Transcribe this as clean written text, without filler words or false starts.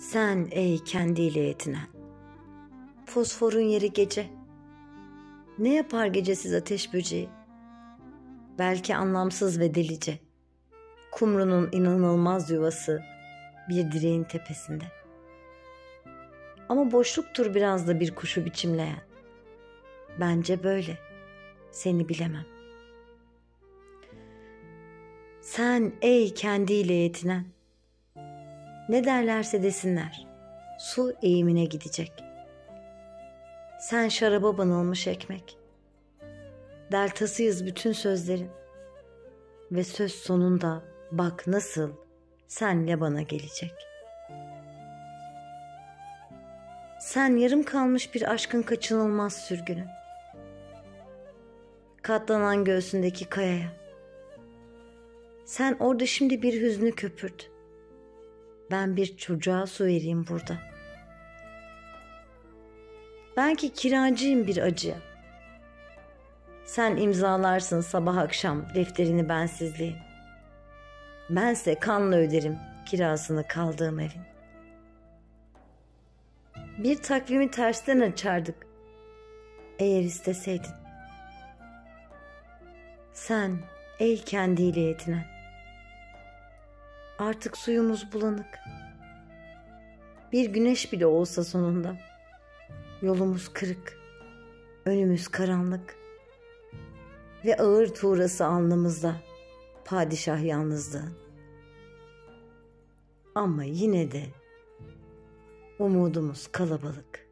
Sen ey kendiyle yetinen, fosforun yeri gece. Ne yapar gecesiz ateş böceği? Belki anlamsız ve delice. Kumru'nun inanılmaz yuvası bir direğin tepesinde. Ama boşluktur biraz da bir kuşu biçimleyen. Bence böyle, seni bilemem. Sen ey kendiyle yetinen, ne derlerse desinler, su eğimine gidecek. Sen şaraba banılmış ekmek, deltasıyız bütün sözlerin ve söz sonunda bak nasıl senle bana gelecek. Sen yarım kalmış bir aşkın kaçınılmaz sürgünü, katlanan göğsündeki kayaya. Sen orada şimdi bir hüznü köpürt, ben bir çocuğa su vereyim burada. Belki kiracıyım bir acıya, sen imzalarsın sabah akşam defterini bensizliğin. Bense kanla öderim kirasını kaldığım evin. Bir takvimi tersten açardık eğer isteseydin. Sen ey kendiyle yetinen, artık suyumuz bulanık. Bir güneş bile olsa sonunda yolumuz kırık, önümüz karanlık ve ağır tuğrası alnımızda padişah yalnızlığın. Ama yine de umudumuz kalabalık.